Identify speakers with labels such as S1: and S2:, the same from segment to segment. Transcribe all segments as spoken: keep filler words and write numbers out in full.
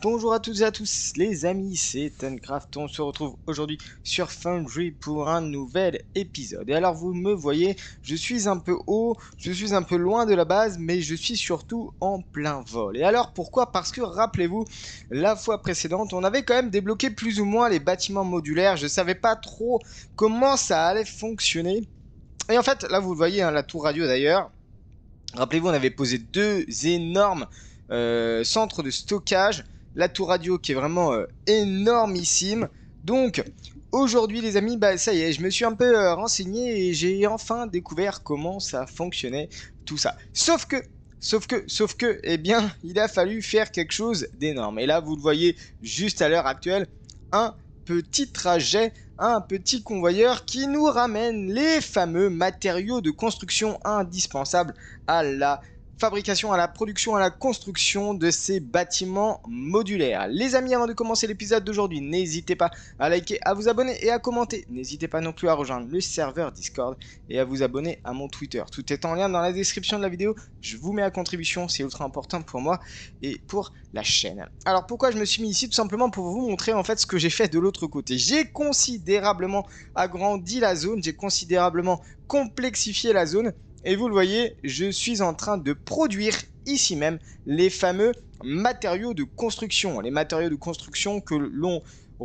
S1: Bonjour à toutes et à tous les amis, c'est Tencraft, on se retrouve aujourd'hui sur Foundry pour un nouvel épisode. Et alors vous me voyez, je suis un peu haut, je suis un peu loin de la base, mais je suis surtout en plein vol. Et alors pourquoi? Parce que rappelez-vous, la fois précédente, on avait quand même débloqué plus ou moins les bâtiments modulaires, je savais pas trop comment ça allait fonctionner. Et en fait, là vous le voyez, hein, la tour radio d'ailleurs, rappelez-vous, on avait posé deux énormes euh, centres de stockage. La tour radio qui est vraiment euh, énormissime. Donc, aujourd'hui les amis, bah ça y est, je me suis un peu euh, renseigné et j'ai enfin découvert comment ça fonctionnait, tout ça. Sauf que, sauf que, sauf que, eh bien, il a fallu faire quelque chose d'énorme. Et là, vous le voyez juste à l'heure actuelle, un petit trajet, un petit convoyeur qui nous ramène les fameux matériaux de construction indispensables à la fabrication, à la production, à la construction de ces bâtiments modulaires. Les amis, avant de commencer l'épisode d'aujourd'hui, n'hésitez pas à liker, à vous abonner et à commenter. N'hésitez pas non plus à rejoindre le serveur Discord et à vous abonner à mon Twitter. Tout est en lien dans la description de la vidéo. Je vous mets à contribution, c'est ultra important pour moi et pour la chaîne. Alors pourquoi je me suis mis ici? Tout simplement pour vous montrer en fait ce que j'ai fait de l'autre côté. J'ai considérablement agrandi la zone, j'ai considérablement complexifié la zone. Et vous le voyez, je suis en train de produire ici même les fameux matériaux de construction. Les matériaux de construction que l'on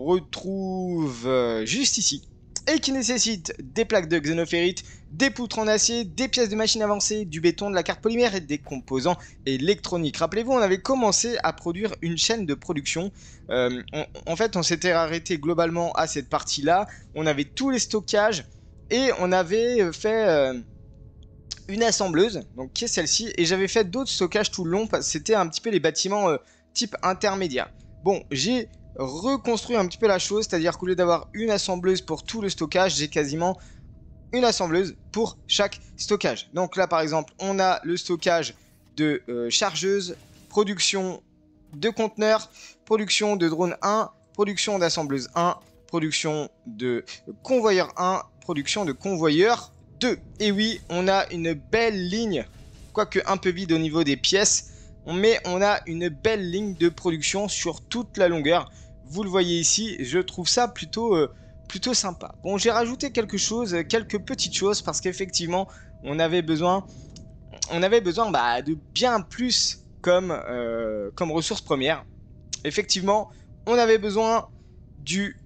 S1: retrouve juste ici. Et qui nécessitent des plaques de xénophérite, des poutres en acier, des pièces de machine avancée, du béton, de la carte polymère et des composants électroniques. Rappelez-vous, on avait commencé à produire une chaîne de production. Euh, on, en fait, on s'était arrêté globalement à cette partie-là. On avait tous les stockages et on avait fait... Euh, une assembleuse, donc qui est celle-ci, et j'avais fait d'autres stockages tout le long, parce que c'était un petit peu les bâtiments euh, type intermédiaire. Bon, j'ai reconstruit un petit peu la chose, c'est-à-dire qu'au lieu d'avoir une assembleuse pour tout le stockage, j'ai quasiment une assembleuse pour chaque stockage. Donc là, par exemple, on a le stockage de euh, chargeuse, production de conteneurs, production de drone un, production d'assembleuse un, production de convoyeur un, production de convoyeur deux. Et oui, on a une belle ligne, quoique un peu vide au niveau des pièces, mais on a une belle ligne de production sur toute la longueur. Vous le voyez ici, je trouve ça plutôt, euh, plutôt sympa. Bon, j'ai rajouté quelque chose, quelques petites choses, parce qu'effectivement, on avait besoin, on avait besoin bah, de bien plus comme, euh, comme ressources premières. Effectivement, on avait besoin du,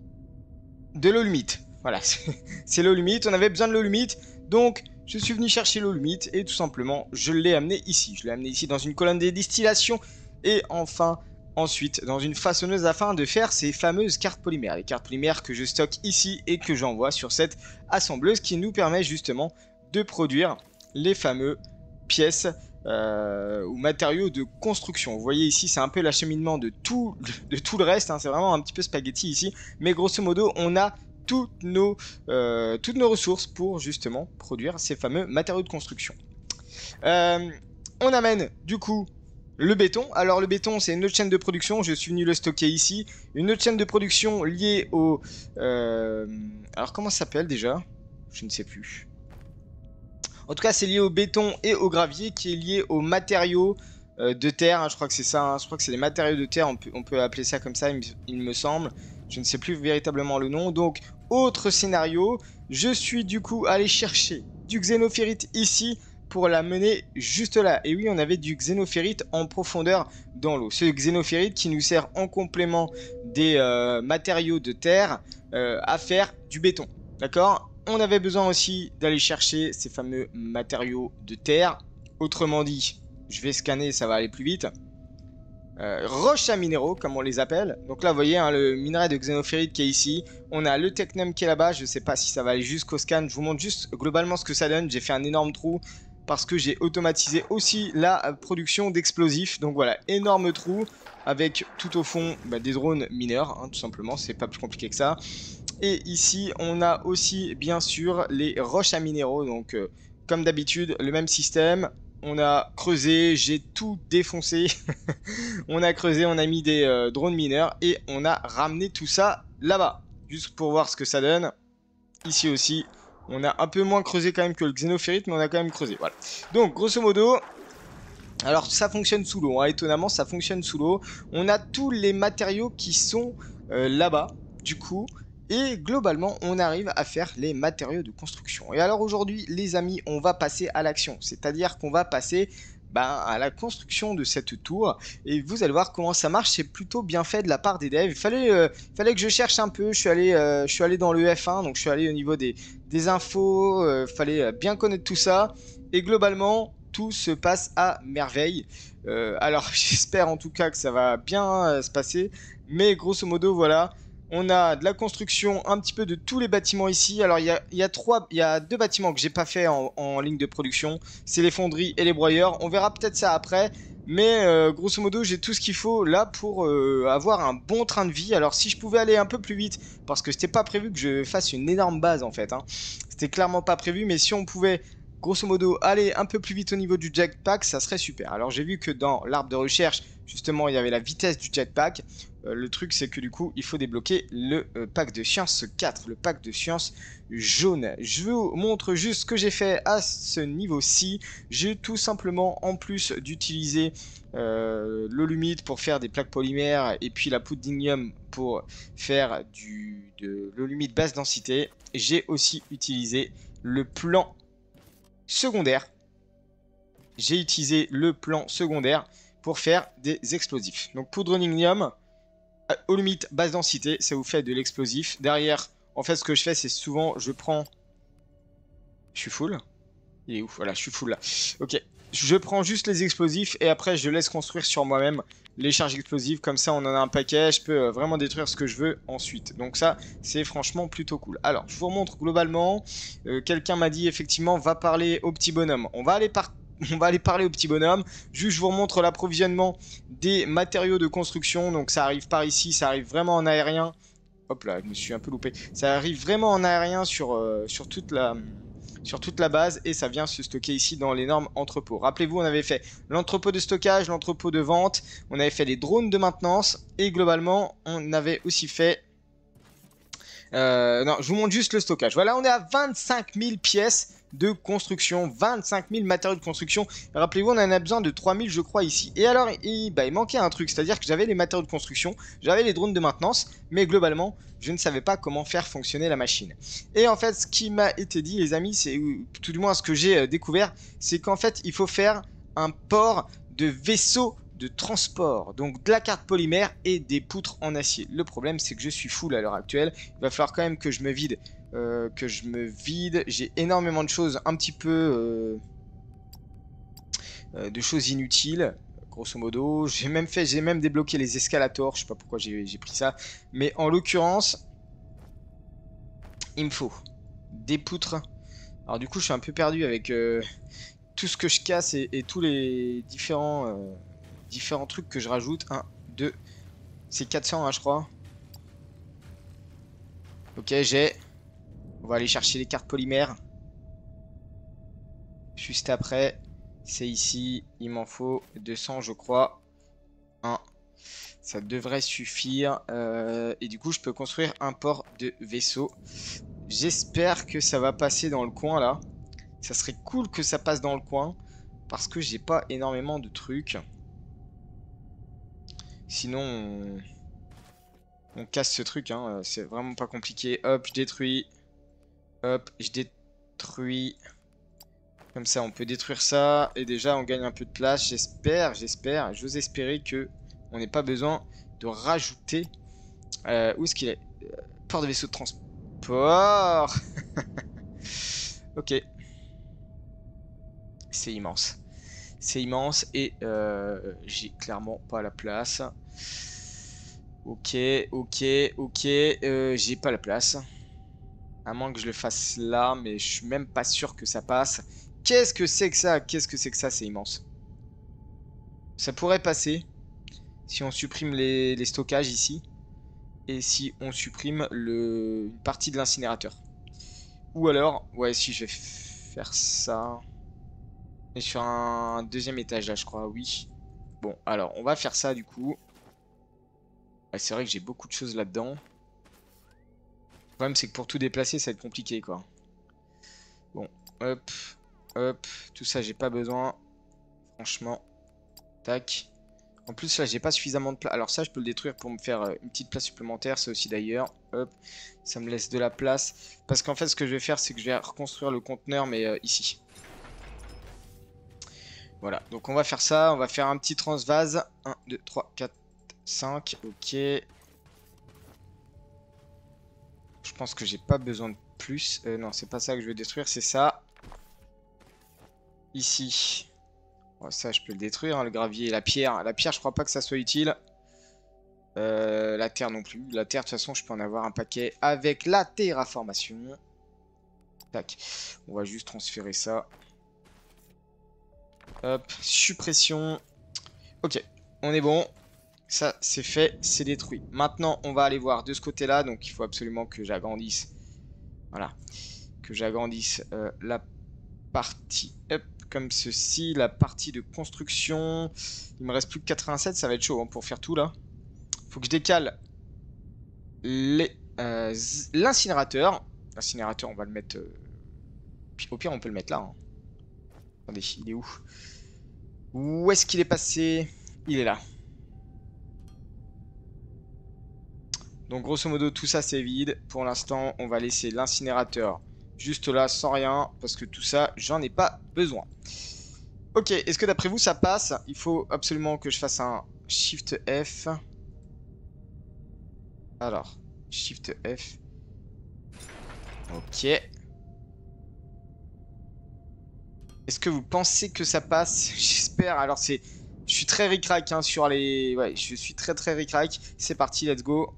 S1: de l'olumite. Voilà, c'est l'olumite, on avait besoin de l'olumite, donc je suis venu chercher l'olumite et tout simplement je l'ai amené ici. Je l'ai amené ici dans une colonne de distillation et enfin ensuite dans une façonneuse afin de faire ces fameuses cartes polymères. Les cartes polymères que je stocke ici et que j'envoie sur cette assembleuse qui nous permet justement de produire les fameux pièces euh, ou matériaux de construction. Vous voyez ici c'est un peu l'acheminement de tout, de tout le reste, hein. C'est vraiment un petit peu spaghetti ici, mais grosso modo on a Toutes nos, euh, toutes nos ressources pour justement produire ces fameux matériaux de construction. Euh, on amène du coup le béton. Alors le béton c'est une autre chaîne de production, je suis venu le stocker ici. Une autre chaîne de production liée au... Euh, alors comment ça s'appelle déjà? Je ne sais plus. En tout cas c'est lié au béton et au gravier qui est lié aux matériaux euh, de terre. Hein, je crois que c'est ça, hein, je crois que c'est les matériaux de terre, on peut, on peut appeler ça comme ça il me, il me semble. Je ne sais plus véritablement le nom. Donc, autre scénario. Je suis du coup allé chercher du xénophérite ici pour la mener juste là. Et oui, on avait du xénophérite en profondeur dans l'eau. Ce xénophérite qui nous sert en complément des euh, matériaux de terre euh, à faire du béton. D'accord? On avait besoin aussi d'aller chercher ces fameux matériaux de terre. Autrement dit, je vais scanner, ça va aller plus vite. Euh, roches à minéraux comme on les appelle. Donc là vous voyez hein, le minerai de xénophérite qui est ici. On a le technum qui est là-bas. Je sais pas si ça va aller jusqu'au scan. Je vous montre juste globalement ce que ça donne. J'ai fait un énorme trou parce que j'ai automatisé aussi la production d'explosifs. Donc voilà, énorme trou avec tout au fond bah, des drones mineurs hein, tout simplement. C'est pas plus compliqué que ça. Et ici on a aussi bien sûr les roches à minéraux. Donc euh, comme d'habitude le même système. On a creusé, j'ai tout défoncé. On a creusé, on a mis des euh, drones mineurs et on a ramené tout ça là-bas. Juste pour voir ce que ça donne. Ici aussi, on a un peu moins creusé quand même que le xénophérite, mais on a quand même creusé. Voilà. Donc, grosso modo, Alors ça fonctionne sous l'eau, hein. Étonnamment ça fonctionne sous l'eau. On a tous les matériaux qui sont euh, là-bas, du coup. Et globalement, on arrive à faire les matériaux de construction. Et alors aujourd'hui, les amis, on va passer à l'action. C'est-à-dire qu'on va passer ben, à la construction de cette tour. Et vous allez voir comment ça marche. C'est plutôt bien fait de la part des devs. Il fallait, euh, fallait que je cherche un peu. Je suis allé, euh, je suis allé dans le F un. Donc je suis allé au niveau des, des infos. Il euh, fallait bien connaître tout ça. Et globalement, tout se passe à merveille. Euh, alors j'espère en tout cas que ça va bien euh, se passer. Mais grosso modo, voilà. On a de la construction un petit peu de tous les bâtiments ici. Alors il y a, il y a trois, il y a deux bâtiments que j'ai pas fait en, en ligne de production. C'est les fonderies et les broyeurs. On verra peut-être ça après. Mais euh, grosso modo, j'ai tout ce qu'il faut là pour euh, avoir un bon train de vie. Alors si je pouvais aller un peu plus vite, parce que c'était pas prévu que je fasse une énorme base en fait, hein. C'était clairement pas prévu, mais si on pouvait grosso modo aller un peu plus vite au niveau du jetpack, ça serait super. Alors j'ai vu que dans l'arbre de recherche, justement, il y avait la vitesse du jetpack. Euh, le truc, c'est que du coup, il faut débloquer le euh, pack de science quatre, le pack de science jaune. Je vous montre juste ce que j'ai fait à ce niveau-ci. J'ai tout simplement, en plus d'utiliser euh, l'olumide pour faire des plaques polymères et puis la poudre d'ignium pour faire du, de l'olumide basse densité, j'ai aussi utilisé le plan secondaire. J'ai utilisé le plan secondaire pour faire des explosifs. Donc poudre d'ignium, olumite basse densité, ça vous fait de l'explosif. Derrière, en fait, ce que je fais, c'est souvent, je prends... Je suis full. Il est où? Voilà, je suis full là. Ok. Je prends juste les explosifs et après, je laisse construire sur moi-même les charges explosives. Comme ça, on en a un paquet. Je peux vraiment détruire ce que je veux ensuite. Donc ça, c'est franchement plutôt cool. Alors, je vous remontre globalement. Euh, Quelqu'un m'a dit, effectivement, va parler au petit bonhomme. On va aller par... On va aller parler au petit bonhomme. Juste, je vous remontre l'approvisionnement des matériaux de construction. Donc, ça arrive par ici. Ça arrive vraiment en aérien. Hop là, je me suis un peu loupé. Ça arrive vraiment en aérien sur, euh, sur toute la... sur toute la base et ça vient se stocker ici dans l'énorme entrepôt. Rappelez-vous, on avait fait l'entrepôt de stockage, l'entrepôt de vente, on avait fait les drones de maintenance et globalement, on avait aussi fait... Euh, non, je vous montre juste le stockage. Voilà, on est à vingt-cinq mille pièces de construction, vingt-cinq mille matériaux de construction. Rappelez-vous, on en a besoin de trois mille, je crois, ici. Et alors, il, bah, il manquait un truc, c'est-à-dire que j'avais les matériaux de construction, j'avais les drones de maintenance, mais globalement, je ne savais pas comment faire fonctionner la machine. Et en fait, ce qui m'a été dit, les amis, c'est tout du moins ce que j'ai euh, découvert, c'est qu'en fait, il faut faire un port de vaisseau de transport, donc de la carte polymère et des poutres en acier. Le problème, c'est que je suis full à l'heure actuelle. Il va falloir quand même que je me vide. Euh, que je me vide. J'ai énormément de choses, un petit peu euh, euh, de choses inutiles, grosso modo. J'ai même fait, j'ai même débloqué les escalators. Je sais pas pourquoi j'ai pris ça, mais en l'occurrence, il me faut des poutres. Alors du coup, je suis un peu perdu avec euh, tout ce que je casse et, et tous les différents euh, différents trucs que je rajoute. un, deux, c'est quatre cents, hein, je crois. Ok, j'ai. On va aller chercher les cartes polymères. Juste après, c'est ici. Il m'en faut deux cents, je crois. un. Ça devrait suffire. Euh, et du coup, je peux construire un port de vaisseau. J'espère que ça va passer dans le coin, là. Ça serait cool que ça passe dans le coin. Parce que j'ai pas énormément de trucs. Sinon, on, on casse ce truc, hein. C'est vraiment pas compliqué. Hop, je détruis. Hop, je détruis. Comme ça, on peut détruire ça. Et déjà, on gagne un peu de place. J'espère, j'espère. J'ose espérer que on n'ait pas besoin de rajouter. Euh, où est-ce qu'il est, euh, Port de vaisseau de transport. Ok. C'est immense. C'est immense. Et euh, j'ai clairement pas la place. Ok, ok, ok. Euh, j'ai pas la place. À moins que je le fasse là. Mais je suis même pas sûr que ça passe. Qu'est-ce que c'est que ça? Qu'est-ce que c'est que ça? C'est immense. Ça pourrait passer si on supprime les, les stockages ici. Et si on supprime le, une partie de l'incinérateur. Ou alors, ouais, si je vais faire ça. Et sur un deuxième étage là, je crois, oui. Bon, alors, on va faire ça du coup. Ouais, c'est vrai que j'ai beaucoup de choses là-dedans. Le problème, c'est que pour tout déplacer, ça va être compliqué, quoi. Bon, hop, hop. Tout ça, j'ai pas besoin. Franchement, Tac. En plus, là, j'ai pas suffisamment de place. Alors ça, je peux le détruire pour me faire euh, une petite place supplémentaire. Ça aussi, d'ailleurs. Hop. Ça me laisse de la place. Parce qu'en fait, ce que je vais faire, c'est que je vais reconstruire le conteneur, mais euh, ici. Voilà. Donc, on va faire ça. On va faire un petit transvase. un, deux, trois, quatre, cinq. Ok. Je pense que j'ai pas besoin de plus. Euh, non, c'est pas ça que je vais détruire. C'est ça. Ici. Bon, ça, je peux le détruire, hein, le gravier et la pierre. La pierre, je crois pas que ça soit utile. Euh, la terre non plus. La terre, de toute façon, je peux en avoir un paquet avec la terraformation. Tac. On va juste transférer ça. Hop. Suppression. Ok. On est bon. Ça, c'est fait. C'est détruit. Maintenant, on va aller voir de ce côté-là. Donc, il faut absolument que j'agrandisse. Voilà. Que j'agrandisse euh, la partie. Hop. Comme ceci. La partie de construction. Il me reste plus que quatre-vingt-sept. Ça va être chaud hein, pour faire tout là. Faut que je décale euh, l'incinérateur. L'incinérateur, on va le mettre... Euh... Au pire, on peut le mettre là. Hein. Attendez, il est où? Où est-ce qu'il est passé? Il est là. Donc, grosso modo, tout ça, c'est vide. Pour l'instant, on va laisser l'incinérateur juste là, sans rien. Parce que tout ça, j'en ai pas besoin. Ok, est-ce que d'après vous, ça passe? Il faut absolument que je fasse un Shift F. Alors, Shift F. Ok. Est-ce que vous pensez que ça passe? J'espère. Alors c'est... Je suis très ric-rac hein, sur les... Ouais, je suis très très ric-rac. C'est parti, let's go.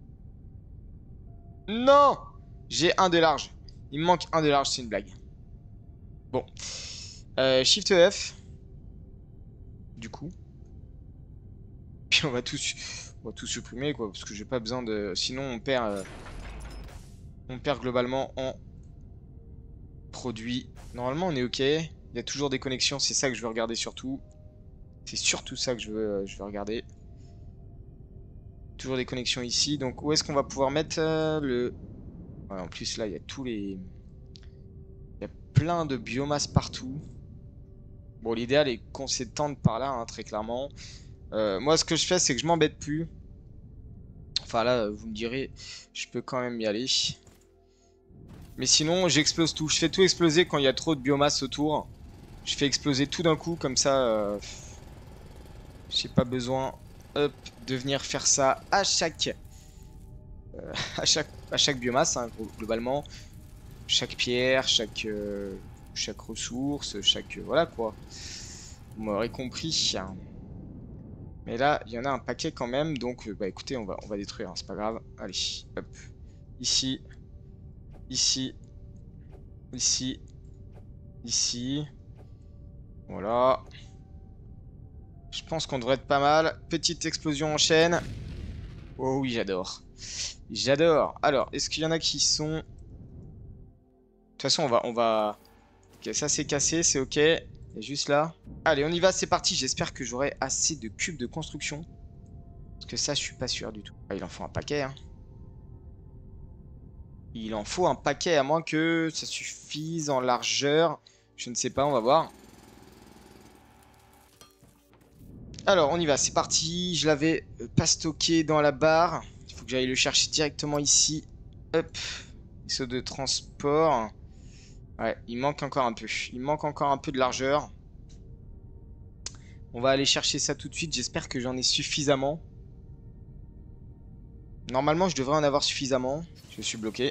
S1: Non! J'ai un de large. Il me manque un de large, c'est une blague. Bon. Euh, Shift F. Du coup. Puis on va tout, on va tout supprimer, quoi. Parce que j'ai pas besoin de... Sinon, on perd... Euh... On perd globalement en produit. Normalement, on est OK. Il y a toujours des connexions, c'est ça que je veux regarder surtout. C'est surtout ça que je veux, euh, je veux regarder. Toujours des connexions ici. Donc où est-ce qu'on va pouvoir mettre euh, le... Ouais, en plus là, il y a tous les... Il y a plein de biomasse partout. Bon, l'idéal est qu'on s'étende par là, hein, très clairement. Euh, moi, ce que je fais, c'est que je m'embête plus. Enfin là, vous me direz, je peux quand même y aller. Mais sinon, j'explose tout. Je fais tout exploser quand il y a trop de biomasse autour. Je fais exploser tout d'un coup, comme ça... Euh... J'ai pas besoin hop, de venir faire ça à chaque, euh, à chaque, à chaque biomasse, hein, globalement. Chaque pierre, chaque, euh, chaque ressource, chaque... Euh, voilà quoi. Vous m'aurez compris. Mais là, il y en a un paquet quand même. Donc, euh, bah écoutez, on va, on va détruire. Hein, c'est pas grave. Allez, hop. Ici. Ici. Ici. Ici. Voilà. Je pense qu'on devrait être pas mal. Petite explosion en chaîne. Oh oui, j'adore. J'adore. Alors, est-ce qu'il y en a qui sont... De toute façon, on va... On va... Ok, ça c'est cassé, c'est ok. Il y a juste là. Allez, on y va, c'est parti. J'espère que j'aurai assez de cubes de construction. Parce que ça, je suis pas sûr du tout. Ah, il en faut un paquet, hein. Il en faut un paquet, à moins que ça suffise en largeur. Je ne sais pas, on va voir. Alors, on y va, c'est parti. Je l'avais pas stocké dans la barre. Il faut que j'aille le chercher directement ici. Hop. Vaisseau de transport. Ouais, il manque encore un peu. Il manque encore un peu de largeur. On va aller chercher ça tout de suite. J'espère que j'en ai suffisamment. Normalement, je devrais en avoir suffisamment. Je suis bloqué.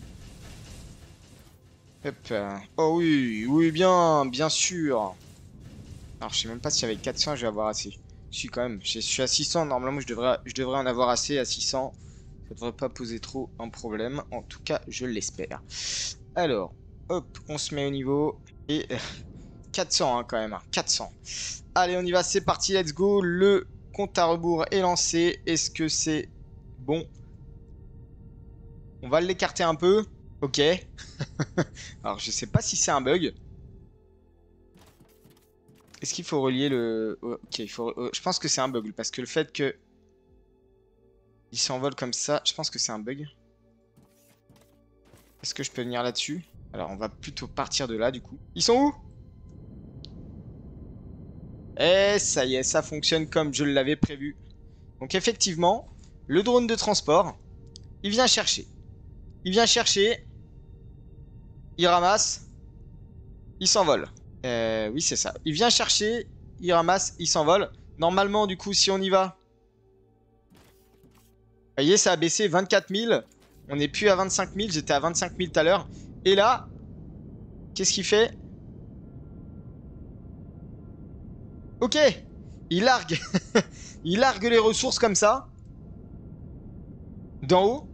S1: Hop. Oh oui, oui, bien, bien sûr. Alors, je sais même pas si avec quatre cents, je vais avoir assez. Je suis quand même, je suis à six cents. Normalement, je devrais, je devrais en avoir assez à six cents. Ça devrait pas poser trop un problème. En tout cas, je l'espère. Alors, hop, on se met au niveau. Et euh, quatre cents hein, quand même. Hein, quatre cents. Allez, on y va, c'est parti, let's go. Le compte à rebours est lancé. Est-ce que c'est bon? On va l'écarter un peu. Ok. Alors, je sais pas si c'est un bug. Est-ce qu'il faut relier le... Ok, il faut... je pense que c'est un bug. Parce que le fait que... il s'envole comme ça, je pense que c'est un bug. Est-ce que je peux venir là-dessus? Alors, on va plutôt partir de là, du coup. Ils sont où? Et ça y est, ça fonctionne comme je l'avais prévu. Donc effectivement, le drone de transport, il vient chercher. Il vient chercher. Il ramasse. Il s'envole. Euh, oui, c'est ça. Il vient chercher. Il ramasse. Il s'envole. Normalement, du coup, si on y va. Vous voyez, ça a baissé vingt-quatre mille. On n'est plus à vingt-cinq mille. J'étais à vingt-cinq mille tout à l'heure. Et là, qu'est-ce qu'il fait? Ok. Il largue. Il largue les ressources comme ça. D'en haut.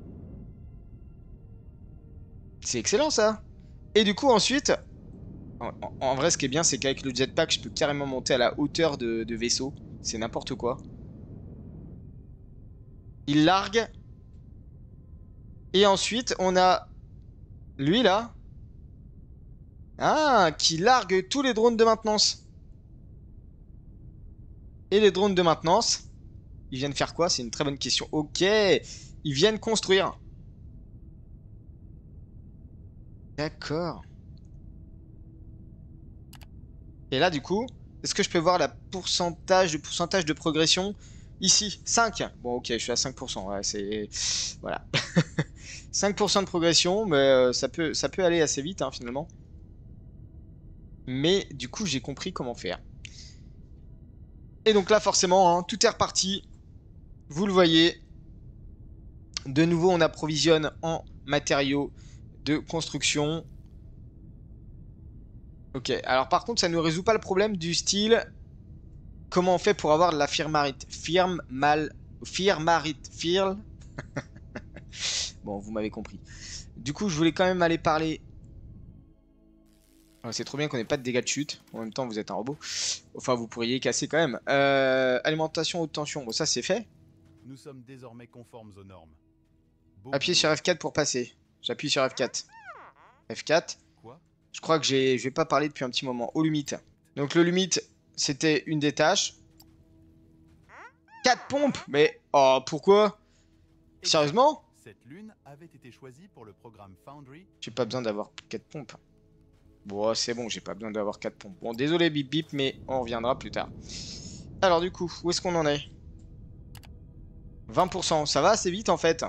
S1: C'est excellent ça. Et du coup ensuite, en, en- en vrai ce qui est bien c'est qu'avec le jetpack je peux carrément monter à la hauteur de, de vaisseau. C'est n'importe quoi. Il largue. Et ensuite on a lui là. Ah, qui largue tous les drones de maintenance. Et les drones de maintenance, ils viennent faire quoi? C'est une très bonne question. Ok, ils viennent construire. D'accord. Et là, du coup, est-ce que je peux voir la pourcentage, le pourcentage de progression? Ici, cinq. Bon, ok, je suis à cinq pour cent. Ouais, c'est... Voilà. cinq pour cent de progression, mais euh, ça peut, ça peut aller assez vite, hein, finalement. Mais du coup, j'ai compris comment faire. Et donc là, forcément, hein, tout est reparti. Vous le voyez. De nouveau, on approvisionne en matériaux de construction. Ok, alors par contre, ça ne résout pas le problème du style... Comment on fait pour avoir de la firmarite? Firme, mal... Firmarite, firle. Bon, vous m'avez compris. Du coup, je voulais quand même aller parler... Oh, c'est trop bien qu'on ait pas de dégâts de chute. En même temps, vous êtes un robot. Enfin, vous pourriez casser quand même. Euh, alimentation haute tension. Bon, ça, c'est fait.
S2: Nous sommes désormais conformes aux normes. Beau
S1: Appuyez sur
S2: boulot.
S1: F quatre pour passer. J'appuie sur F quatre. F quatre.
S2: Quoi?
S1: Je crois que j'ai, je vais pas parler depuis un petit moment. Au lumite. Donc, le lumite, c'était une des tâches. quatre pompes. Mais, oh, pourquoi? Sérieusement?
S2: Cette lune avait été choisie pour le programme Foundry.
S1: J'ai pas besoin d'avoir quatre pompes. Bon, c'est bon, j'ai pas besoin d'avoir quatre pompes. Bon, désolé bip bip, mais on reviendra plus tard. Alors du coup, où est-ce qu'on en est? vingt pour cent, ça va assez vite en fait.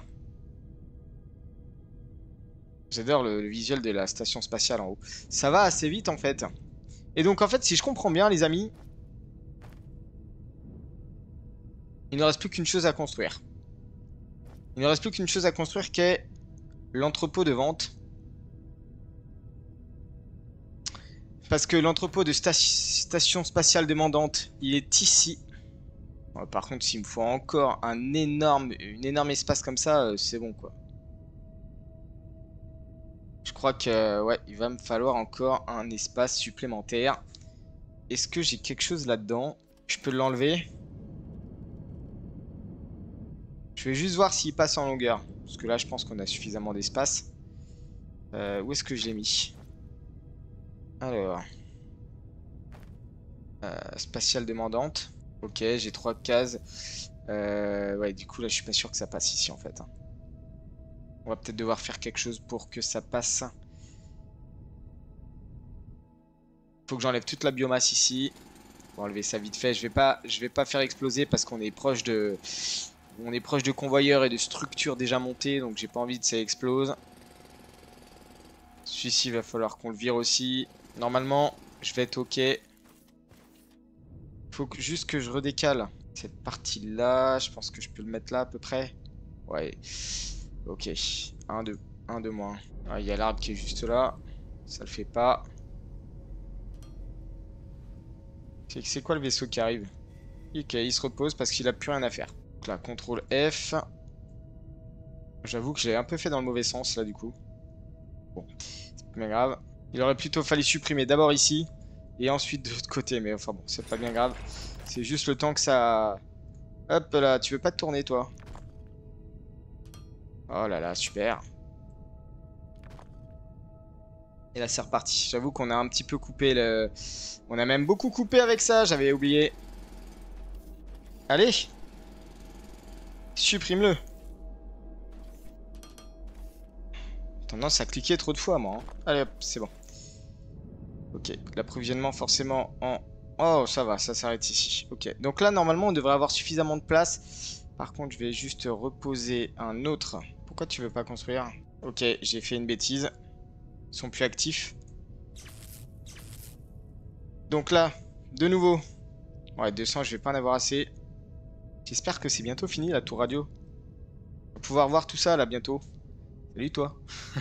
S1: J'adore le, le visuel de la station spatiale en haut. Ça va assez vite en fait. Et donc en fait, si je comprends bien les amis, il ne reste plus qu'une chose à construire. Il ne reste plus qu'une chose à construire qui est l'entrepôt de vente. Parce que l'entrepôt de sta station spatiale demandante, il est ici. Bon, par contre, s'il me faut encore un énorme, une énorme espace comme ça, euh, c'est bon quoi. Je crois que ouais, il va me falloir encore un espace supplémentaire. Est-ce que j'ai quelque chose là-dedans? Je peux l'enlever. Je vais juste voir s'il passe en longueur. Parce que là, je pense qu'on a suffisamment d'espace. Euh, où est-ce que je l'ai mis? Alors. Euh, spatiale demandante. Ok, j'ai trois cases. Euh, ouais, du coup, là, je suis pas sûr que ça passe ici, en fait. On va peut-être devoir faire quelque chose pour que ça passe. Faut que j'enlève toute la biomasse ici. On va enlever ça vite fait. Je vais pas, je vais pas faire exploser parce qu'on est proche de... On est proche de convoyeurs et de structures déjà montées. Donc, j'ai pas envie que ça explose. Celui-ci, il va falloir qu'on le vire aussi. Normalement, je vais être ok. Faut que, juste que je redécale cette partie-là. Je pense que je peux le mettre là à peu près. Ouais. Ok. Un de, un de moins. Il y a l'arbre qui est juste là. Ça le fait pas. C'est quoi le vaisseau qui arrive? Ok, il se repose parce qu'il a plus rien à faire. Donc là, contrôle F. J'avoue que j'ai un peu fait dans le mauvais sens là du coup. Bon, c'est pas bien grave. Il aurait plutôt fallu supprimer d'abord ici. Et ensuite de l'autre côté. Mais enfin bon, c'est pas bien grave. C'est juste le temps que ça... Hop là, tu veux pas te tourner toi? Oh là là, super. Et là c'est reparti. J'avoue qu'on a un petit peu coupé le... On a même beaucoup coupé avec ça, j'avais oublié. Allez. Supprime-le. Tendance à cliquer trop de fois moi. Hein. Allez hop, c'est bon. Ok, l'approvisionnement forcément en Oh, ça va, ça s'arrête ici. Ok, donc là, normalement, on devrait avoir suffisamment de place. Par contre, je vais juste reposer un autre. Pourquoi tu veux pas construire? Ok, j'ai fait une bêtise. Ils sont plus actifs. Donc là, de nouveau. Ouais, deux cents, je vais pas en avoir assez. J'espère que c'est bientôt fini, la tour radio. On va pouvoir voir tout ça, là, bientôt. Salut, toi.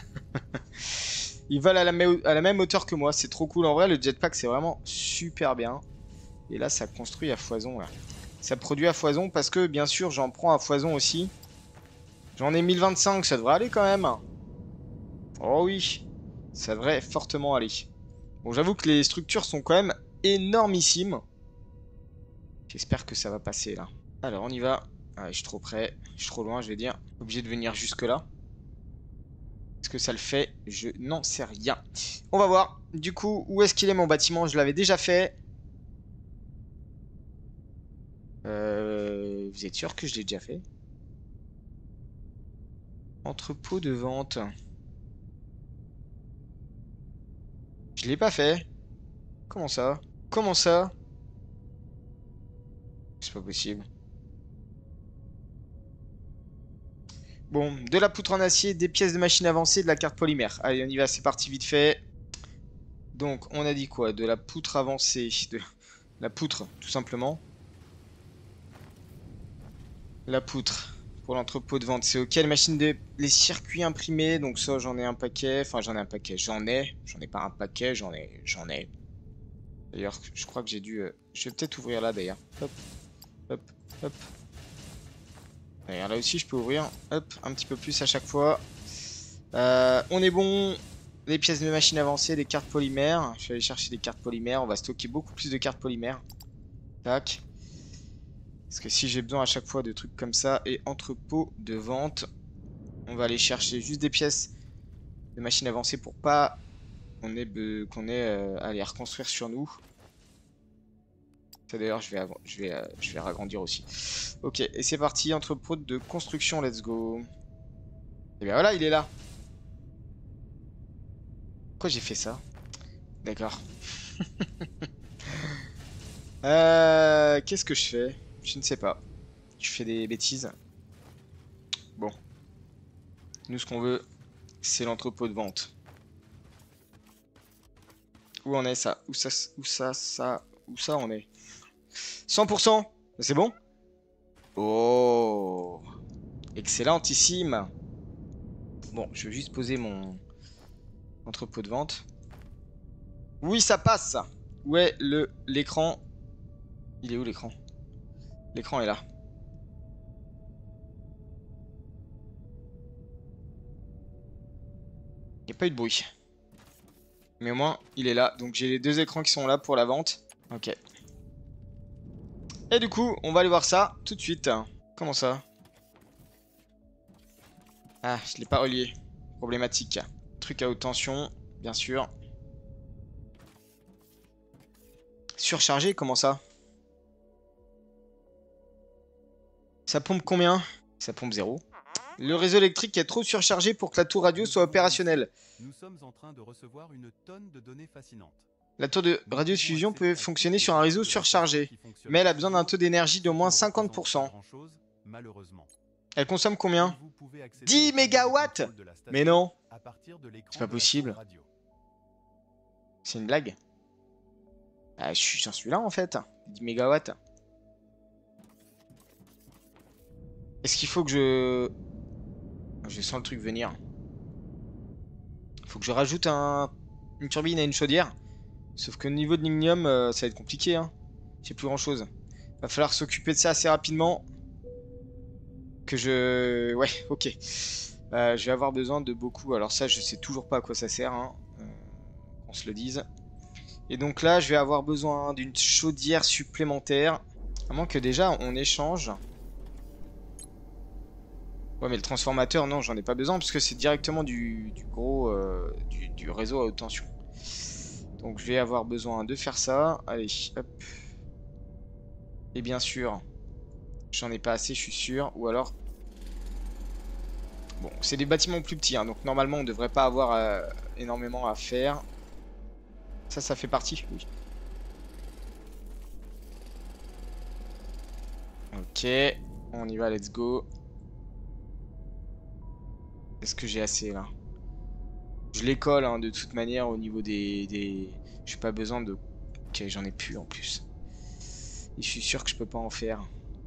S1: Ils volent à la, à la même hauteur que moi, c'est trop cool. En vrai, le jetpack, c'est vraiment super bien. Et là, ça construit à foison, là. Ça produit à foison parce que, bien sûr, j'en prends à foison aussi. J'en ai mille vingt-cinq, ça devrait aller quand même. Oh oui, ça devrait fortement aller. Bon, j'avoue que les structures sont quand même énormissimes. J'espère que ça va passer, là. Alors, on y va. Ah, je suis trop près. Je suis trop loin, je vais dire. Obligé de venir jusque là. Est-ce que ça le fait? Je n'en sais rien. On va voir. Du coup, où est-ce qu'il est mon bâtiment? Je l'avais déjà fait. Euh, vous êtes sûr que je l'ai déjà fait? Entrepôt de vente. Je l'ai pas fait. Comment ça? Comment ça? C'est pas possible. Bon, de la poutre en acier, des pièces de machine avancée, de la carte polymère. Allez, on y va, c'est parti vite fait. Donc, on a dit quoi? De la poutre avancée. De la poutre, tout simplement. La poutre. Pour l'entrepôt de vente, c'est ok. Les machines de... Les circuits imprimés, donc ça, j'en ai un paquet. Enfin, j'en ai un paquet. J'en ai. J'en ai pas un paquet, j'en ai. J'en ai. D'ailleurs, je crois que j'ai dû... Euh... Je vais peut-être ouvrir là, d'ailleurs. Hop, hop, hop. D'ailleurs, là aussi, je peux ouvrir. Hop, un petit peu plus à chaque fois. Euh, on est bon. Les pièces de machine avancées, des cartes polymères. Je vais aller chercher des cartes polymères. On va stocker beaucoup plus de cartes polymères. Tac. Parce que si j'ai besoin à chaque fois de trucs comme ça. Et entrepôt de vente. On va aller chercher juste des pièces de machine avancées pour pas qu'on ait, qu'on ait euh, à les reconstruire sur nous. Ça d'ailleurs, je vais, je, vais, euh, je vais agrandir aussi. Ok, et c'est parti. Entrepôt de construction, let's go. Et bien voilà, il est là. Pourquoi j'ai fait ça? D'accord. euh, Qu'est-ce que je fais? Je ne sais pas. Je fais des bêtises. Bon. Nous, ce qu'on veut, c'est l'entrepôt de vente. Où on est ça? Où ça? Où ça? Ça? Où ça on est? cent pour cent. C'est bon? Oh. Excellentissime. Bon, je vais juste poser mon entrepôt de vente. Oui, ça passe. Où est le l'écran? Il est où l'écran? L'écran est là. Il n'y a pas eu de bruit. Mais au moins, il est là. Donc j'ai les deux écrans qui sont là pour la vente. Ok. Et du coup, on va aller voir ça tout de suite. Comment ça? Ah, je l'ai pas relié. Problématique. Truc à haute tension, bien sûr. Surchargé, comment ça? Ça pompe combien? Ça pompe zéro. Le réseau électrique est trop surchargé pour que la tour radio soit opérationnelle.
S2: Nous sommes en train de recevoir une tonne de données fascinantes.
S1: La tour de radiodiffusion peut fonctionner sur un réseau surchargé, mais elle a besoin d'un taux d'énergie d'au moins cinquante pour cent. Elle consomme combien? dix mégawatts? Mais non, c'est pas possible. C'est une blague. Ah, j'en suis là en fait, dix mégawatts. Est-ce qu'il faut que je... Je sens le truc venir. Faut que je rajoute un... une turbine et une chaudière. Sauf que au niveau de l'ignium, euh, ça va être compliqué. Hein. J'ai plus grand chose. Va falloir s'occuper de ça assez rapidement. Que je... Ouais, ok. Euh, je vais avoir besoin de beaucoup. Alors ça, je sais toujours pas à quoi ça sert. Hein. Euh, qu'on se le dise. Et donc là, je vais avoir besoin d'une chaudière supplémentaire. À moins que déjà, on échange. Ouais, mais le transformateur, non, j'en ai pas besoin. Parce que c'est directement du, du gros... Euh, du, du réseau à haute tension. Donc je vais avoir besoin de faire ça. Allez, hop. Et bien sûr, j'en ai pas assez, je suis sûr. Ou alors... Bon, c'est des bâtiments plus petits, hein, donc normalement on devrait pas avoir euh, énormément à faire. Ça, ça fait partie, oui. Ok, on y va, let's go. Est-ce que j'ai assez là? Je les colle hein, de toute manière au niveau des... des... J'ai pas besoin de... Ok, j'en ai plus en plus. Et je suis sûr que je peux pas en faire.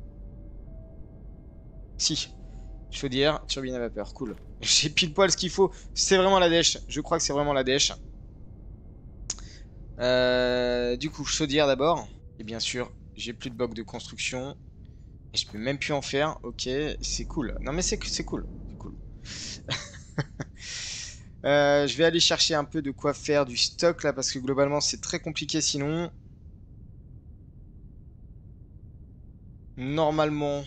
S1: Si. Chaudière, turbine à vapeur, cool. J'ai pile poil ce qu'il faut. C'est vraiment la dèche. Je crois que c'est vraiment la dèche. Euh, du coup, chaudière d'abord. Et bien sûr, j'ai plus de blocs de construction. Et je peux même plus en faire. Ok, c'est cool. Non mais c'est c'est cool. C'est cool. Euh, je vais aller chercher un peu de quoi faire du stock là parce que globalement c'est très compliqué sinon. Normalement,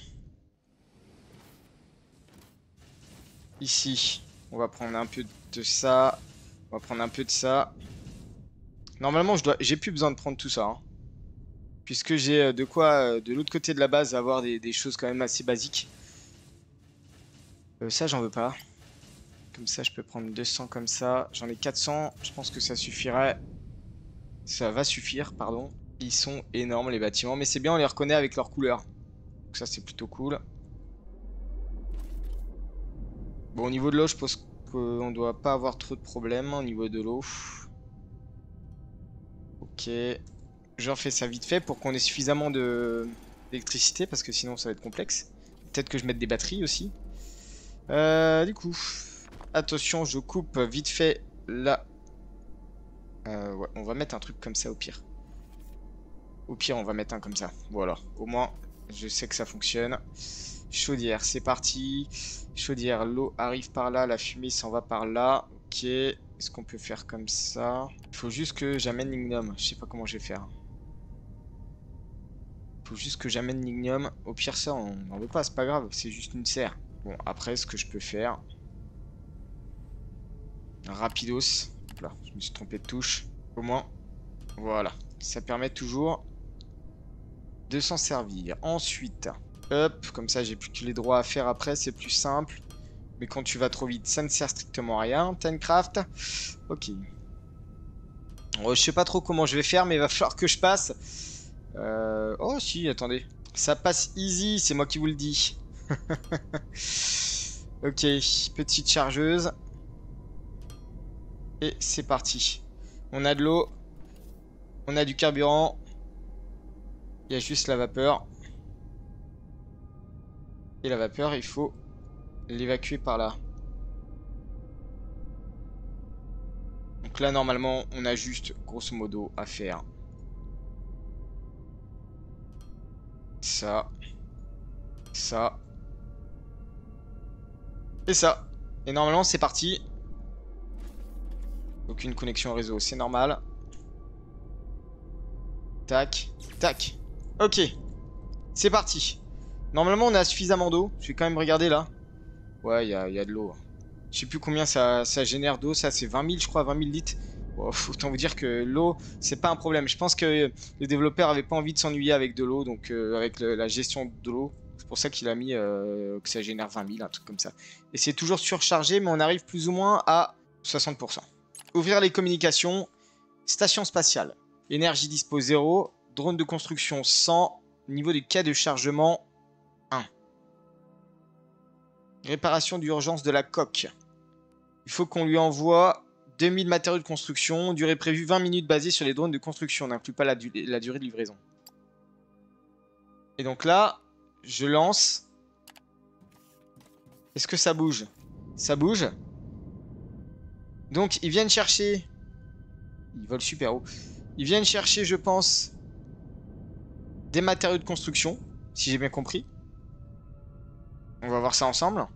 S1: ici, on va prendre un peu de ça. On va prendre un peu de ça. Normalement, je dois, j'ai plus besoin de prendre tout ça. Hein, puisque j'ai euh, de quoi, euh, de l'autre côté de la base, avoir des, des choses quand même assez basiques. Euh, ça, j'en veux pas. Comme ça, je peux prendre deux cents comme ça. J'en ai quatre cents. Je pense que ça suffirait. Ça va suffire, pardon. Ils sont énormes, les bâtiments. Mais c'est bien, on les reconnaît avec leur couleur. Donc ça, c'est plutôt cool. Bon, au niveau de l'eau, je pense qu'on doit pas avoir trop de problèmes au niveau de l'eau. Ok. J'en fais ça vite fait pour qu'on ait suffisamment de d'électricité parce que sinon ça va être complexe. Peut-être que je mette des batteries aussi. Euh, du coup, attention, je coupe vite fait là. Euh, ouais, on va mettre un truc comme ça au pire. Au pire, on va mettre un comme ça. Voilà, au moins, je sais que ça fonctionne. Chaudière, c'est parti. Chaudière, l'eau arrive par là, la fumée s'en va par là. Ok, est-ce qu'on peut faire comme ça? Il faut juste que j'amène l'ignome. Je sais pas comment je vais faire. Faut juste que j'amène l'ignome. Au pire, ça, on n'en veut pas, c'est pas grave, c'est juste une serre. Bon, après, ce que je peux faire. Rapidos. Hop là, je me suis trompé de touche. Au moins, voilà. Ça permet toujours de s'en servir. Ensuite, hop, comme ça, j'ai plus que les droits à faire après, c'est plus simple. Mais quand tu vas trop vite, ça ne sert strictement à rien. Timecraft. Ok. Bon, je sais pas trop comment je vais faire, mais il va falloir que je passe. Euh... Oh si, attendez. Ça passe easy, c'est moi qui vous le dis. Ok, petite chargeuse. Et c'est parti. On a de l'eau. On a du carburant. Il y a juste la vapeur. Et la vapeur, il faut l'évacuer par là. Donc là, normalement, on a juste, grosso modo, à faire ça, ça, et ça. Et normalement, c'est parti. Aucune connexion au réseau, c'est normal. Tac, tac. Ok, c'est parti. Normalement, on a suffisamment d'eau. Je vais quand même regarder là. Ouais, il y a, y a de l'eau. Je sais plus combien ça, ça génère d'eau. Ça, c'est vingt mille, je crois, vingt mille litres. Bon, autant vous dire que l'eau, c'est pas un problème. Je pense que le développeur avait pas envie de s'ennuyer avec de l'eau, donc euh, avec le- la gestion de l'eau. C'est pour ça qu'il a mis euh, que ça génère vingt mille, un truc comme ça. Et c'est toujours surchargé, mais on arrive plus ou moins à soixante pour cent. Ouvrir les communications. Station spatiale. Énergie dispo zéro. Drone de construction cent. Niveau du cas de chargement un. Réparation d'urgence de la coque. Il faut qu'on lui envoie deux mille matériaux de construction. Durée prévue vingt minutes basée sur les drones de construction. On n'inclut pas la, du la durée de livraison. Et donc là, je lance. Est-ce que ça bouge? Ça bouge. Donc ils viennent chercher. Ils volent super haut. Ils viennent chercher, je pense, des matériaux de construction, si j'ai bien compris. On va voir ça ensemble.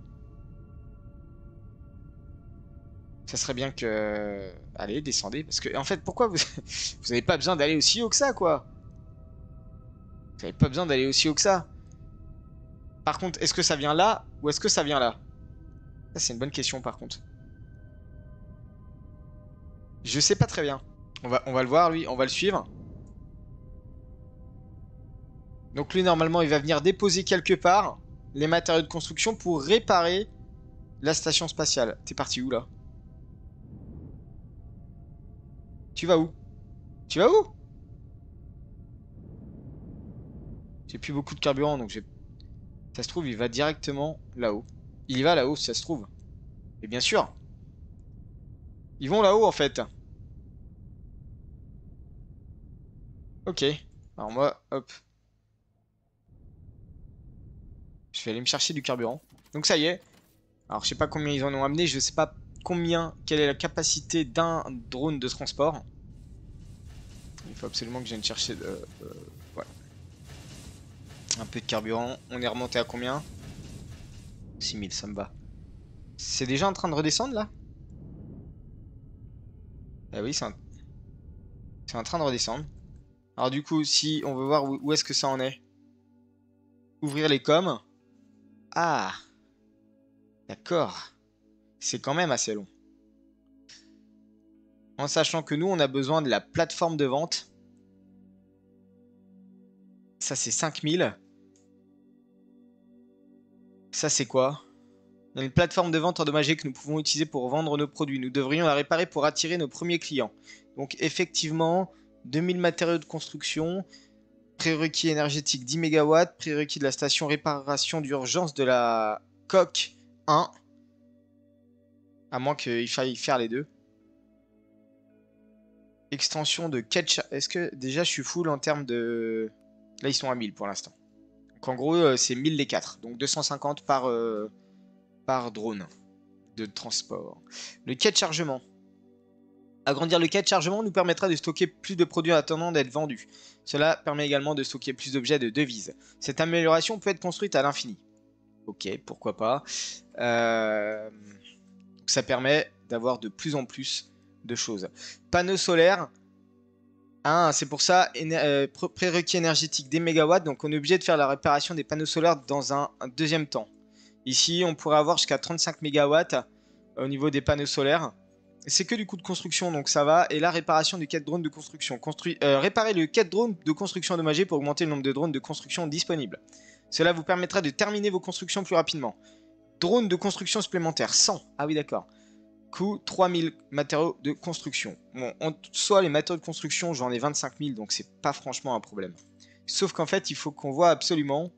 S1: Ça serait bien que... Allez, descendez. Parce que, en fait, pourquoi vous... vous n'avez pas besoin d'aller aussi haut que ça, quoi? Vous n'avez pas besoin d'aller aussi haut que ça. Par contre, est-ce que ça vient là ou est-ce que ça vient là? Ça, c'est une bonne question, par contre. Je sais pas très bien. On va, on va le voir, lui. On va le suivre. Donc lui, normalement, il va venir déposer quelque part les matériaux de construction pour réparer la station spatiale. T'es parti où, là? Tu vas où? Tu vas où? J'ai plus beaucoup de carburant, donc j'ai Ça se trouve, il va directement là-haut. Il y va là-haut, si ça se trouve. Et bien sûr. Ils vont là-haut, en fait. Ok. Alors moi, hop. Je vais aller me chercher du carburant. Donc ça y est. Alors je sais pas combien ils en ont amené. Je sais pas combien, quelle est la capacité d'un drone de transport. Il faut absolument que je vienne chercher de, euh, ouais. Un peu de carburant. On est remonté à combien? six mille, ça me va. C'est déjà en train de redescendre là? Ah oui, c'est en... en train de redescendre. Alors du coup, si on veut voir où, où est-ce que ça en est. Ouvrir les coms. Ah, d'accord. C'est quand même assez long. En sachant que nous, on a besoin de la plateforme de vente. Ça, c'est cinq mille. Ça, c'est quoi? On a une plateforme de vente endommagée que nous pouvons utiliser pour vendre nos produits. Nous devrions la réparer pour attirer nos premiers clients. Donc, effectivement, deux mille matériaux de construction. Prérequis énergétique dix mégawatts. Prérequis de la station réparation d'urgence de la coque un. À moins qu'il faille faire les deux. Extension de catch. Est-ce que déjà je suis full en termes de... Là, ils sont à mille pour l'instant. Donc en gros, euh, c'est mille les quatre. Donc deux cent cinquante par, euh, par drone de transport. Le quai de chargement. Agrandir le quai de chargement nous permettra de stocker plus de produits en attendant d'être vendus. Cela permet également de stocker plus d'objets de devises. Cette amélioration peut être construite à l'infini. Ok, pourquoi pas. Euh... Ça permet d'avoir de plus en plus de choses. Panneaux solaires. Ah, c'est pour ça, euh, prérequis énergétique des mégawatts, donc on est obligé de faire la réparation des panneaux solaires dans un, un deuxième temps. Ici, on pourrait avoir jusqu'à trente-cinq mégawatts au niveau des panneaux solaires. C'est que du coût de construction, donc ça va. Et la réparation du quai de drone de construction. Construit, euh, réparer le quai de drone de construction endommagé pour augmenter le nombre de drones de construction disponibles. Cela vous permettra de terminer vos constructions plus rapidement. Drone de construction supplémentaire, cent. Ah oui, d'accord. Coût trois mille matériaux de construction. Bon, en soi, les matériaux de construction, j'en ai vingt-cinq mille, donc c'est pas franchement un problème. Sauf qu'en fait, il faut qu'on voit absolument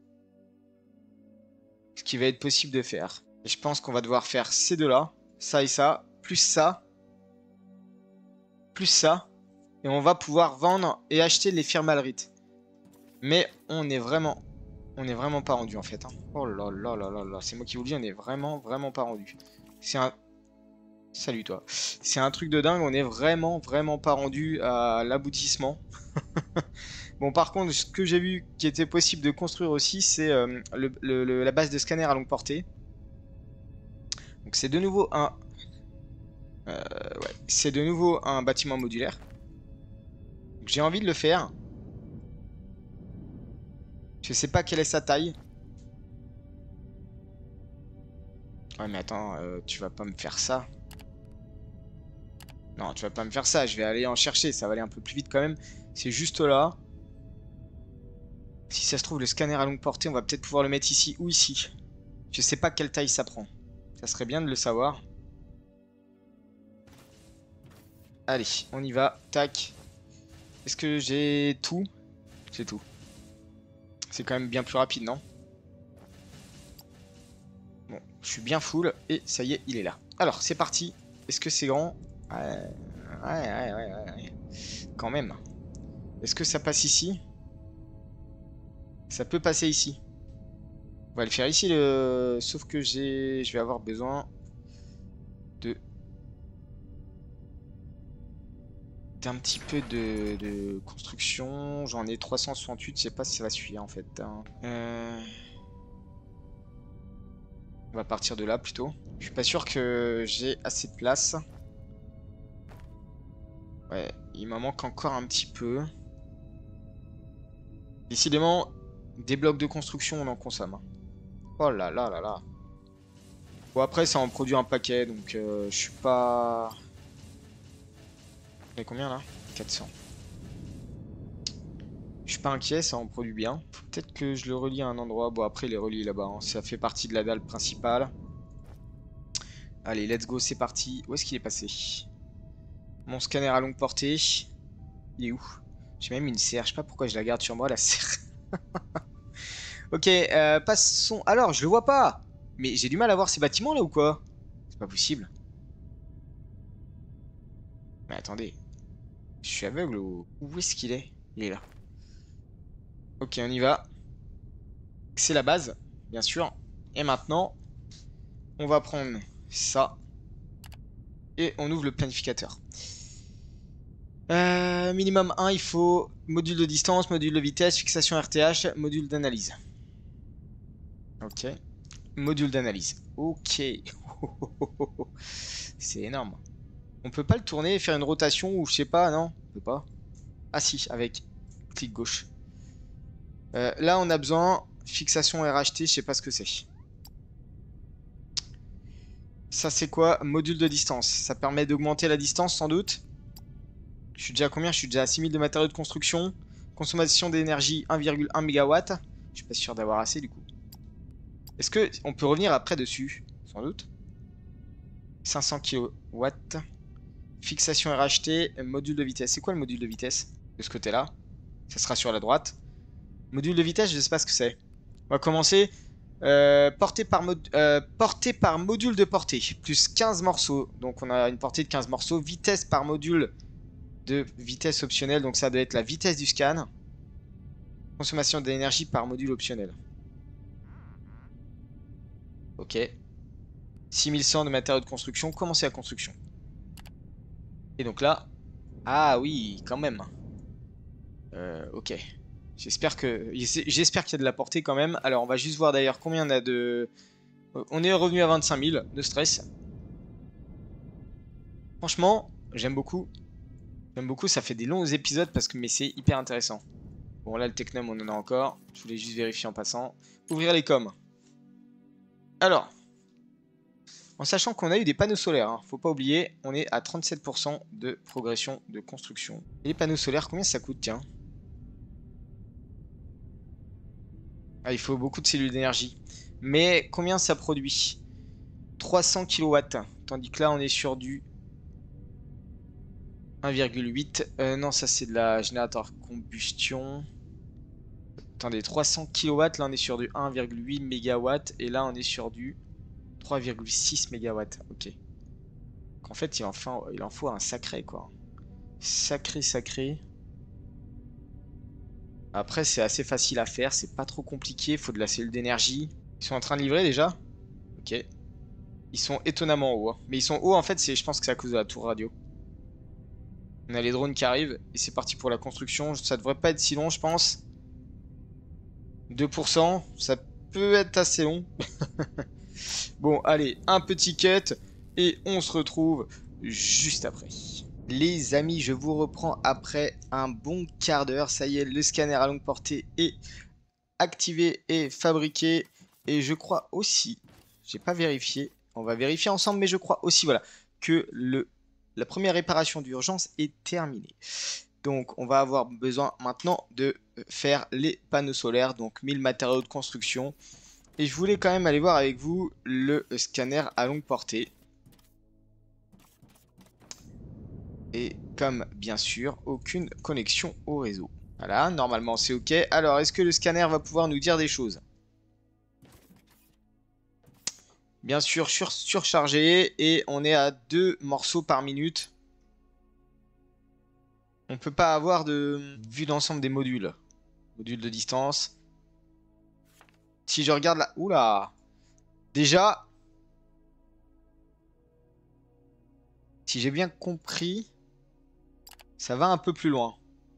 S1: ce qui va être possible de faire. Et je pense qu'on va devoir faire ces deux-là, ça et ça, plus ça, plus ça, et on va pouvoir vendre et acheter les firmalrites. Mais on est vraiment, on est vraiment pas rendu en fait. Hein. Oh là là là là là, c'est moi qui vous le dis, on est vraiment, vraiment pas rendu. C'est un... Salut toi. C'est un truc de dingue, on est vraiment, vraiment pas rendu à l'aboutissement. Bon, par contre, ce que j'ai vu qui était possible de construire aussi, c'est euh, le, le, la base de scanner à longue portée. Donc c'est de nouveau un... Euh, ouais, c'est de nouveau un bâtiment modulaire. J'ai envie de le faire. Je sais pas quelle est sa taille. Ouais, mais attends, euh, tu vas pas me faire ça. Non, tu vas pas me faire ça, je vais aller en chercher, ça va aller un peu plus vite quand même. C'est juste là. Si ça se trouve, le scanner à longue portée, on va peut-être pouvoir le mettre ici ou ici. Je sais pas quelle taille ça prend. Ça serait bien de le savoir. Allez, on y va. Tac. Est-ce que j'ai tout? J'ai tout. C'est quand même bien plus rapide, non? Bon, je suis bien full. Et ça y est, il est là. Alors, c'est parti. Est-ce que c'est grand? Ouais, ouais, ouais, ouais, ouais. Quand même. Est-ce que ça passe ici? Ça peut passer ici. On va le faire ici, le... sauf que j'ai, je vais avoir besoin de d'un petit peu de, de construction. J'en ai trois cent soixante-huit, je sais pas si ça va suffire en fait. Hein. Euh... On va partir de là plutôt. Je suis pas sûr que j'ai assez de place. Ouais, il m'en manque encore un petit peu. Décidément, des blocs de construction, on en consomme. Hein. Oh là là là là. Bon, après, ça en produit un paquet, donc euh, je suis pas... On est combien là? quatre cents. Je suis pas inquiet, ça en produit bien. Peut-être que je le relie à un endroit. Bon, après, il est relié là-bas. Hein. Ça fait partie de la dalle principale. Allez, let's go, c'est parti. Où est-ce qu'il est passé? Mon scanner à longue portée. Il est où? J'ai même une serre. Je sais pas pourquoi je la garde sur moi, la serre. Ok, euh, passons. Alors, je le vois pas. Mais j'ai du mal à voir ces bâtiments là ou quoi? C'est pas possible. Mais attendez, je suis aveugle ou... Où est-ce qu'il est? Il est là. Ok, on y va. C'est la base, bien sûr. Et maintenant, on va prendre ça. Et on ouvre le planificateur. Euh, minimum un, il faut module de distance, module de vitesse, fixation R T H, module d'analyse. Ok. Module d'analyse. Ok. C'est énorme. On peut pas le tourner et faire une rotation ou je sais pas, non? On peut pas. Ah si, avec clic gauche. Euh, là, on a besoin fixation R H T, je sais pas ce que c'est. Ça, c'est quoi? Module de distance. Ça permet d'augmenter la distance, sans doute. Je suis déjà à combien? Je suis déjà à six mille de matériaux de construction. Consommation d'énergie un virgule un mégawatt. Je suis pas sûr d'avoir assez, du coup. Est-ce que on peut revenir après dessus? Sans doute. cinq cents kilowatts. Fixation R H T, module de vitesse. C'est quoi le module de vitesse? De ce côté-là. Ça sera sur la droite. Module de vitesse, je sais pas ce que c'est. On va commencer. Euh, portée, par mod euh, portée par module de portée. Plus quinze morceaux. Donc on a une portée de quinze morceaux. Vitesse par module de vitesse optionnelle. Donc ça doit être la vitesse du scan. Consommation d'énergie par module optionnel. Ok. six mille cent de matériaux de construction. Commencer la construction. Et donc là. Ah oui, quand même. Euh, ok. J'espère que j'espère qu'il y a de la portée quand même. Alors on va juste voir d'ailleurs combien on a de... On est revenu à vingt-cinq mille, de stress. Franchement, j'aime beaucoup. J'aime beaucoup, ça fait des longs épisodes parce que mais c'est hyper intéressant. Bon là le Technum on en a encore. Je voulais juste vérifier en passant. Ouvrir les coms. Alors, en sachant qu'on a eu des panneaux solaires, hein, faut pas oublier, on est à trente-sept pour cent de progression de construction. Et les panneaux solaires, combien ça coûte, tiens? Ah, il faut beaucoup de cellules d'énergie. Mais combien ça produit? trois cents kilowatts. Tandis que là, on est sur du un virgule huit. Euh, non, ça c'est de la générateur combustion. Attendez, trois cents kilowatts. Là, on est sur du un virgule huit mégawatts. Et là, on est sur du trois virgule six mégawatts. Ok. En fait, il en, faut, il en faut un sacré, quoi. Sacré, sacré. Après, c'est assez facile à faire. C'est pas trop compliqué. Il faut de la cellule d'énergie. Ils sont en train de livrer déjà? Ok. Ils sont étonnamment hauts, hein. Mais ils sont hauts, en fait, c'est, je pense que c'est à cause de la tour radio. On a les drones qui arrivent. Et c'est parti pour la construction. Ça devrait pas être si long, je pense. deux pour cent, ça peut être assez long. Bon, allez, un petit cut. Et on se retrouve juste après. Les amis, je vous reprends après un bon quart d'heure. Ça y est, le scanner à longue portée est activé et fabriqué. Et je crois aussi, j'ai pas vérifié, on va vérifier ensemble, mais je crois aussi, voilà, que le, la première réparation d'urgence est terminée. Donc on va avoir besoin maintenant de faire les panneaux solaires, donc mille matériaux de construction. Et je voulais quand même aller voir avec vous le scanner à longue portée. Et comme bien sûr, aucune connexion au réseau. Voilà, normalement c'est ok. Alors, est-ce que le scanner va pouvoir nous dire des choses? Bien sûr, sur surchargé. Et on est à deux morceaux par minute. On peut pas avoir de vue d'ensemble des modules. Module de distance. Si je regarde là... Oula! Déjà... Si j'ai bien compris... Ça va un peu plus loin.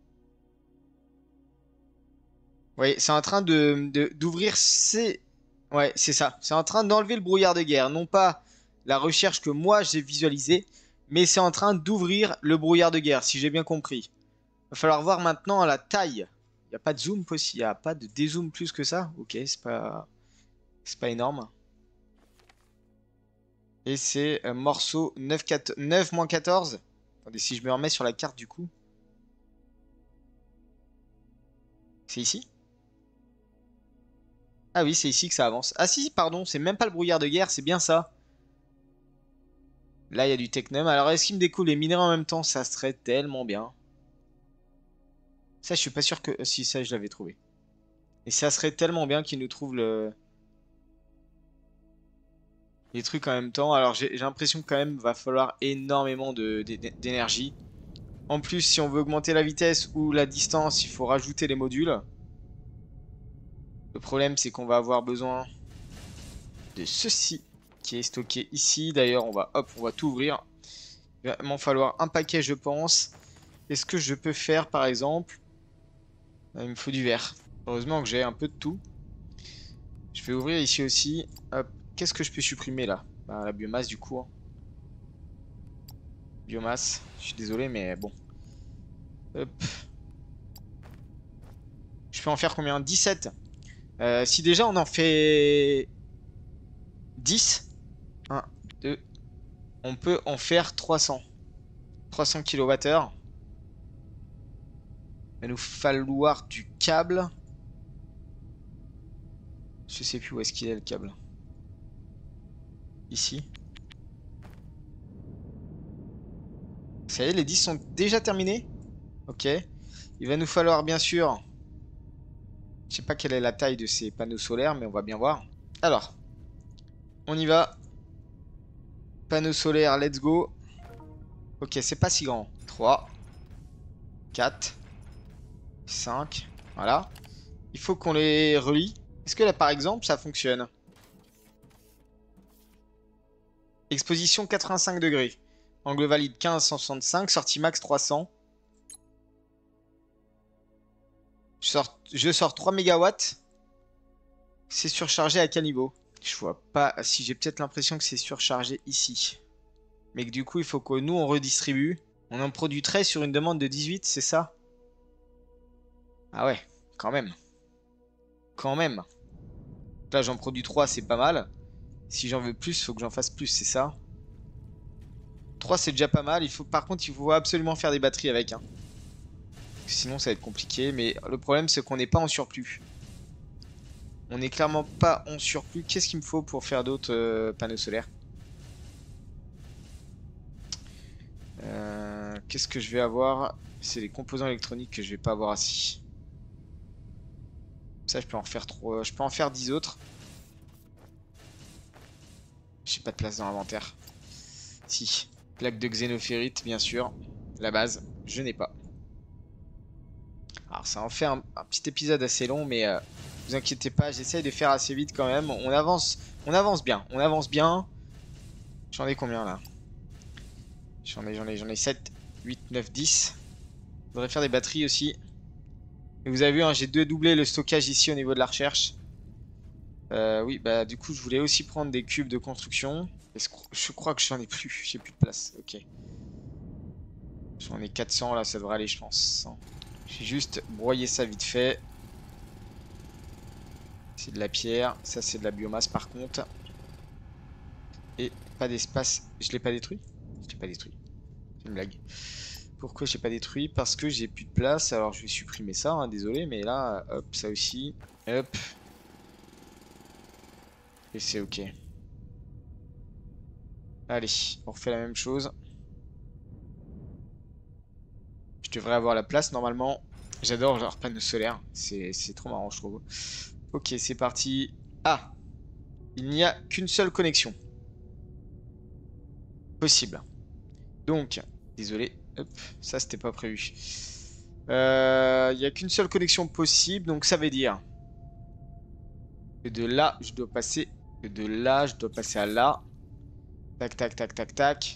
S1: Oui, c'est en train de d'ouvrir ces... Ouais, c'est ça. C'est en train d'enlever le brouillard de guerre. Non pas la recherche que moi j'ai visualisée, mais c'est en train d'ouvrir le brouillard de guerre, si j'ai bien compris. Il va falloir voir maintenant la taille. Il n'y a pas de zoom possible, il n'y a pas de dézoom plus que ça. Ok, c'est pas... C'est pas énorme. Et c'est euh, morceau neuf moins quatorze. Attendez, si je me remets sur la carte du coup. C'est ici? Ah oui, c'est ici que ça avance. Ah si, pardon, c'est même pas le brouillard de guerre, c'est bien ça. Là, il y a du technum. Alors, est-ce qu'il me découle les minerais en même temps? Ça serait tellement bien. Ça, je suis pas sûr que... Si, ça, je l'avais trouvé. Et ça serait tellement bien qu'ils nous trouvent le... les trucs en même temps. Alors j'ai j'ai l'impression que quand même va falloir énormément de, d'énergie. En plus, si on veut augmenter la vitesse ou la distance, il faut rajouter les modules. Le problème, c'est qu'on va avoir besoin de ceci qui est stocké ici. D'ailleurs, on va, hop, on va tout ouvrir. Il va m'en falloir un paquet, je pense. Est-ce que je peux faire, par exemple... Il me faut du verre. Heureusement que j'ai un peu de tout. Je vais ouvrir ici aussi. Hop. Qu'est-ce que je peux supprimer là? Bah, la biomasse du coup. Hein. Biomasse. Je suis désolé, mais bon. Hop. Je peux en faire combien? dix-sept. Euh, si déjà on en fait dix. un, deux. On peut en faire trois cents. trois cents kilowattheures. Il va nous falloir du câble. Je sais plus où est-ce qu'il est le câble. Ici. Ça y est, les dix sont déjà terminés. Ok. Il va nous falloir bien sûr... Je sais pas quelle est la taille de ces panneaux solaires, mais on va bien voir. Alors. On y va. Panneaux solaires, let's go. Ok, c'est pas si grand. trois. quatre. cinq. Voilà. Il faut qu'on les relie. Est-ce que là, par exemple, ça fonctionne? Exposition quatre-vingt-cinq degrés. Angle valide quinze cent soixante-cinq. Sortie max trois cents. Je sors, je sors trois mégawatts. C'est surchargé à quel niveau? Je vois pas. Si j'ai peut-être l'impression que c'est surchargé ici. Mais que du coup, il faut que nous, on redistribue. On en produit treize sur une demande de dix-huit, c'est ça? Ah ouais, quand même. Quand même. Là, j'en produis trois, c'est pas mal. Si j'en veux plus, il faut que j'en fasse plus, c'est ça? trois, c'est déjà pas mal. Il faut, par contre, il faut absolument faire des batteries avec. Hein. Sinon, ça va être compliqué. Mais le problème, c'est qu'on n'est pas en surplus. On n'est clairement pas en surplus. Qu'est-ce qu'il me faut pour faire d'autres euh, panneaux solaires? euh, Qu'est-ce que je vais avoir? C'est les composants électroniques que je vais pas avoir assez. Ça, je peux en faire trois. Je peux en faire dix autres. J'ai pas de place dans l'inventaire. Si. Plaque de xénophérite, bien sûr. La base, je n'ai pas. Alors, ça en fait un, un petit épisode assez long, mais euh, vous inquiétez pas, j'essaye de faire assez vite quand même. On avance, on avance bien, on avance bien. J'en ai combien là? J'en ai, j'en ai, j'en ai sept, huit, neuf, dix. Je voudrais faire des batteries aussi. Et vous avez vu, hein, j'ai deux doublé le stockage ici au niveau de la recherche. Euh, oui, bah du coup, je voulais aussi prendre des cubes de construction. Je crois que j'en ai plus, j'ai plus de place. Ok. J'en ai quatre cents là, ça devrait aller, je pense. J'ai juste broyé ça vite fait. C'est de la pierre, ça c'est de la biomasse par contre. Et pas d'espace. Je l'ai pas détruit? Je l'ai pas détruit. C'est une blague. Pourquoi je l'ai pas détruit? Parce que j'ai plus de place. Alors je vais supprimer ça, hein, désolé, mais là, hop, ça aussi. Hop. Et c'est ok. Allez, on refait la même chose. Je devrais avoir la place normalement. J'adore leur panneau solaire. C'est trop marrant, je trouve. Ok, c'est parti. Ah! Il n'y a qu'une seule connexion possible. Donc, désolé. Hop, ça c'était pas prévu. Euh, il n'y a qu'une seule connexion possible. Donc ça veut dire que de là, je dois passer. Que de là, je dois passer à là. Tac, tac, tac, tac, tac.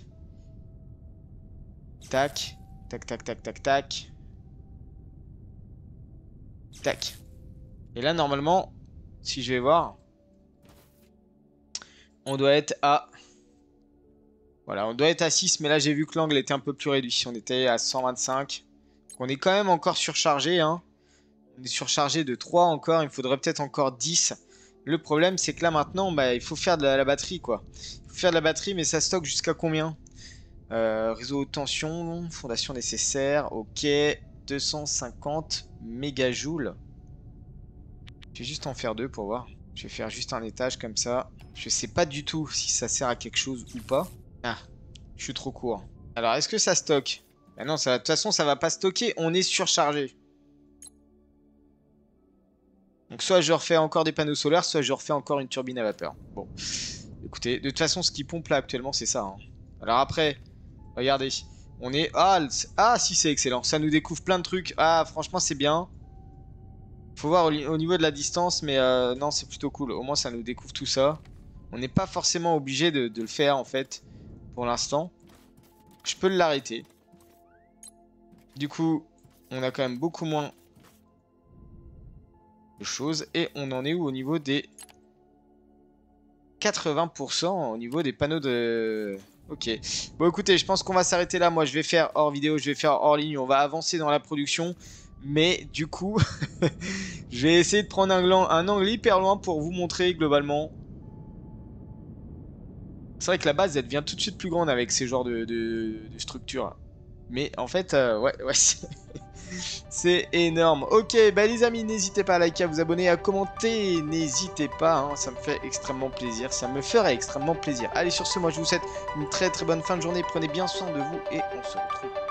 S1: Tac. Tac, tac, tac, tac, tac. Tac. Et là, normalement, si je vais voir, on doit être à... Voilà, on doit être à six, mais là, j'ai vu que l'angle était un peu plus réduit. On était à cent vingt-cinq. On est quand même encore surchargé, hein. On est surchargé de trois encore. Il me faudrait peut-être encore dix. Le problème, c'est que là, maintenant, bah, il faut faire de la, la batterie, quoi. Il faut faire de la batterie, mais ça stocke jusqu'à combien? euh, Réseau haute tension, fondation nécessaire. Ok, deux cent cinquante mégajoules. Je vais juste en faire deux pour voir. Je vais faire juste un étage comme ça. Je sais pas du tout si ça sert à quelque chose ou pas. Ah, je suis trop court. Alors, est-ce que ça stocke? Ah non, ça, de toute façon, ça va pas stocker. On est surchargé. Donc soit je refais encore des panneaux solaires, soit je refais encore une turbine à vapeur. Bon, écoutez, de toute façon, ce qui pompe là actuellement, c'est ça. Hein. Alors après, regardez, on est... Ah, ah si, c'est excellent. Ça nous découvre plein de trucs. Ah, franchement, c'est bien. Faut voir au, au niveau de la distance, mais euh, non, c'est plutôt cool. Au moins, ça nous découvre tout ça. On n'est pas forcément obligé de, de le faire, en fait, pour l'instant. Je peux l'arrêter. Du coup, on a quand même beaucoup moins de choses. Et on en est où au niveau des quatre-vingts pour cent au niveau des panneaux de... Ok. Bon, écoutez, je pense qu'on va s'arrêter là. Moi, je vais faire hors vidéo, je vais faire hors ligne. On va avancer dans la production. Mais du coup, je vais essayer de prendre un, un angle hyper loin pour vous montrer globalement. C'est vrai que la base, elle devient tout de suite plus grande avec ces genres de, de, de structures. Mais en fait, euh, ouais, ouais, c'est énorme. Ok, bah les amis, n'hésitez pas à liker, à vous abonner, à commenter. N'hésitez pas, hein, ça me fait extrêmement plaisir. Ça me ferait extrêmement plaisir. Allez, sur ce, moi, je vous souhaite une très très bonne fin de journée. Prenez bien soin de vous et on se retrouve